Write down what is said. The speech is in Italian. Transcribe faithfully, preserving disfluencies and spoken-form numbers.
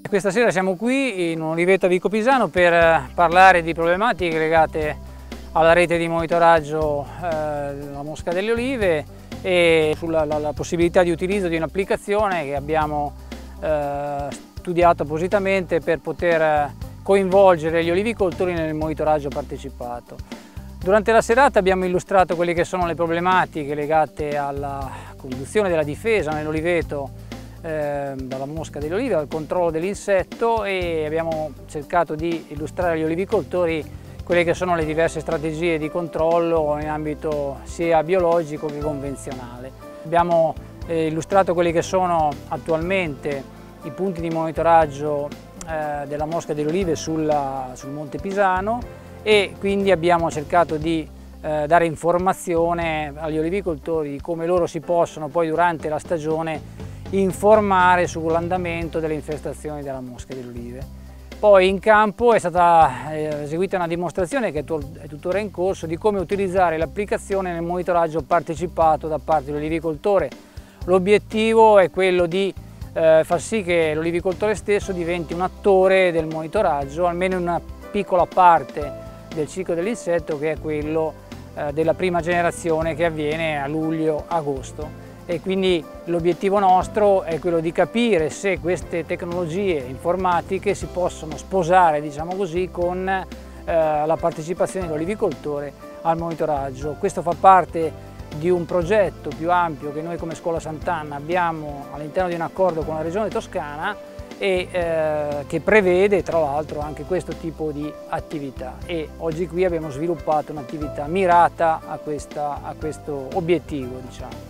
Questa sera siamo qui in un oliveto a Vico Pisano per parlare di problematiche legate alla rete di monitoraggio eh, della mosca delle olive e sulla la, la possibilità di utilizzo di un'applicazione che abbiamo eh, studiato appositamente per poter coinvolgere gli olivicoltori nel monitoraggio partecipato. Durante la serata abbiamo illustrato quelle che sono le problematiche legate alla conduzione della difesa nell'oliveto eh, dalla mosca delle olive, al controllo dell'insetto, e abbiamo cercato di illustrare agli olivicoltori quelle che sono le diverse strategie di controllo in ambito sia biologico che convenzionale. Abbiamo eh, illustrato quelli che sono attualmente i punti di monitoraggio eh, della mosca delle olive sulla, sul Monte Pisano, e quindi abbiamo cercato di eh, dare informazione agli olivicoltori di come loro si possono poi durante la stagione informare sull'andamento delle infestazioni della mosca delle olive. Poi in campo è stata eseguita una dimostrazione che è tuttora in corso di come utilizzare l'applicazione nel monitoraggio partecipato da parte dell'olivicoltore. L'obiettivo è quello di eh, far sì che l'olivicoltore stesso diventi un attore del monitoraggio, almeno in una piccola parte del ciclo dell'insetto, che è quello eh, della prima generazione, che avviene a luglio-agosto. E quindi l'obiettivo nostro è quello di capire se queste tecnologie informatiche si possono sposare, diciamo così, con eh, la partecipazione dell'olivicoltore al monitoraggio. Questo fa parte di un progetto più ampio che noi come Scuola Sant'Anna abbiamo all'interno di un accordo con la Regione Toscana e eh, che prevede tra l'altro anche questo tipo di attività, e oggi qui abbiamo sviluppato un'attività mirata a, questa, a questo obiettivo, diciamo.